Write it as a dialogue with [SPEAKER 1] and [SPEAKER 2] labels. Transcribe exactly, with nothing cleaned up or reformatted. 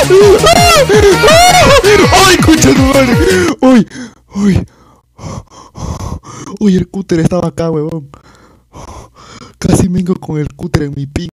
[SPEAKER 1] ¡Ay, concha de tu madre! ¡Uy! ¡Uy! ¡Uy! El cúter estaba acá, huevón. Casi vengo con el cúter en mi pin.